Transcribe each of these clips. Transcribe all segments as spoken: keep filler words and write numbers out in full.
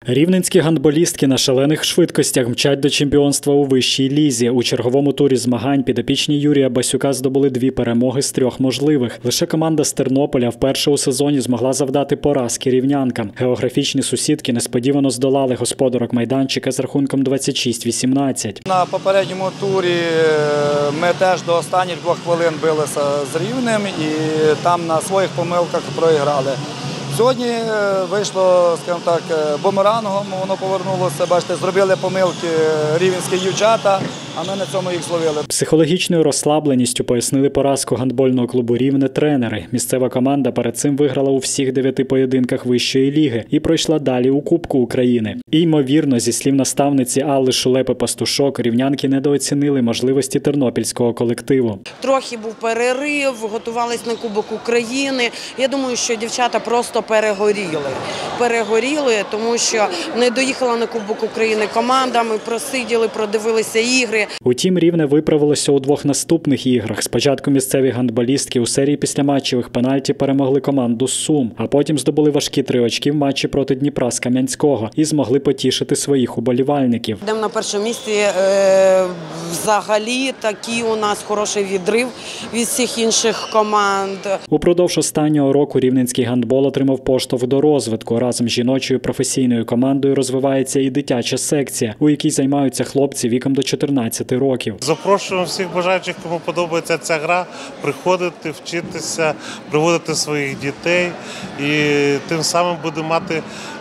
Рівненські гандболістки на шалених швидкостях мчать до чемпіонства у вищій лізі. У черговому турі змагань підопічні Юрія Басюка здобули дві перемоги з трьох можливих. Лише команда з Тернополя вперше у сезоні змогла завдати поразки рівнянкам. Географічні сусідки несподівано здолали господарок майданчика з рахунком двадцять шість вісімнадцять. На попередньому турі ми теж до останніх двох хвилин билися з Рівнем і там на своїх помилках проіграли. Сьогодні вийшло, скажімо так, бумерангом, воно повернулося, бачите, зробили помилки рівненські дівчата, а ми на цьому їх зловили. Психологічною розслабленістю пояснили поразку гандбольного клубу «Рівне» тренери. Місцева команда перед цим виграла у всіх дев'яти поєдинках вищої ліги і пройшла далі у Кубку України. І, ймовірно, зі слів наставниці Алли Шулепи-Пастушок, рівнянки недооцінили можливості тернопільського колективу. Трохи був перерив, готувались на Кубок України. Я думаю, що дівчата просто перегоріли. Перегоріли, тому що не доїхала на Кубок України команда, ми просиділи, продивилися ігри. Утім, Рівне виправилося у двох наступних іграх. Спочатку місцеві гандболістки у серії післяматчевих пенальті перемогли команду Сум, а потім здобули важкі три очки в матчі проти Дніпра з Кам'янського і змогли потішити своїх уболівальників. Йдемо на першому місці. Е, взагалі такий у нас хороший відрив від всіх інших команд. Упродовж останнього року рівненський гандбол отримав поштовх до розвитку. Разом з жіночою професійною командою розвивається і дитяча секція, у якій займаються хлопці віком до чотирнадцяти років. Запрошуємо всіх бажаючих, кому подобається ця гра, приходити, вчитися, приводити своїх дітей і тим самим буде мати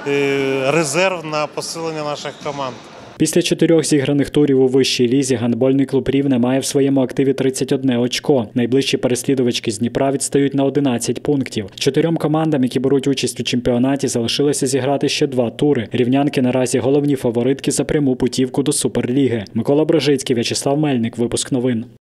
резерв на посилення наших команд. Після чотирьох зіграних турів у вищій лізі гандбольний клуб «Рівне» має в своєму активі тридцять одне очко. Найближчі переслідувачки з Дніпра відстають на одинадцять пунктів. Чотирьом командам, які беруть участь у чемпіонаті, залишилося зіграти ще два тури. Рівнянки наразі головні фаворитки за пряму путівку до Суперліги. Микола Брожицький, В'ячеслав Мельник. Випуск новин.